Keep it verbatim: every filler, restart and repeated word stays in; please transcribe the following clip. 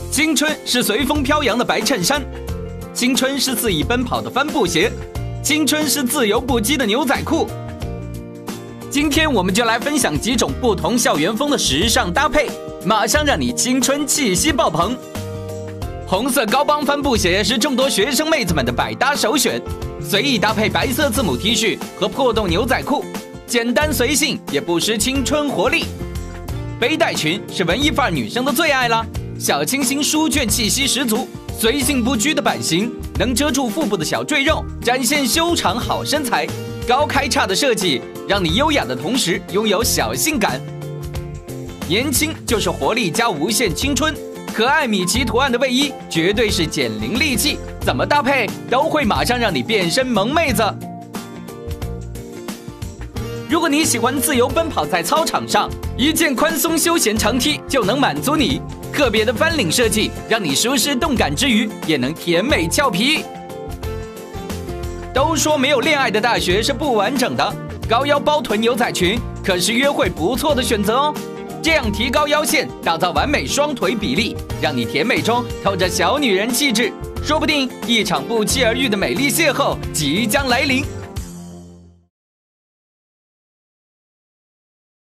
青春是随风飘扬的白衬衫，青春是肆意奔跑的帆布鞋，青春是自由不羁的牛仔裤。今天我们就来分享几种不同校园风的时尚搭配，马上让你青春气息爆棚。红色高帮帆布鞋是众多学生妹子们的百搭首选，随意搭配白色字母 T 恤和破洞牛仔裤，简单随性也不失青春活力。背带裙是文艺范儿女生的最爱啦，小清新书卷气息十足，随性不拘的版型能遮住腹部的小赘肉，展现修长好身材。高开叉的设计让你优雅的同时拥有小性感。年轻就是活力加无限青春，可爱米奇图案的卫衣绝对是减龄利器，怎么搭配都会马上让你变身萌妹子。如果你喜欢自由奔跑在操场上，一件宽松休闲长 T 就能满足你。特别的翻领设计，让你舒适动感之余，也能甜美俏皮。都说没有恋爱的大学是不完整的，高腰包臀牛仔裙可是约会不错的选择哦。这样提高腰线，打造完美双腿比例，让你甜美中透着小女人气质，说不定一场不期而遇的美丽邂逅即将来临。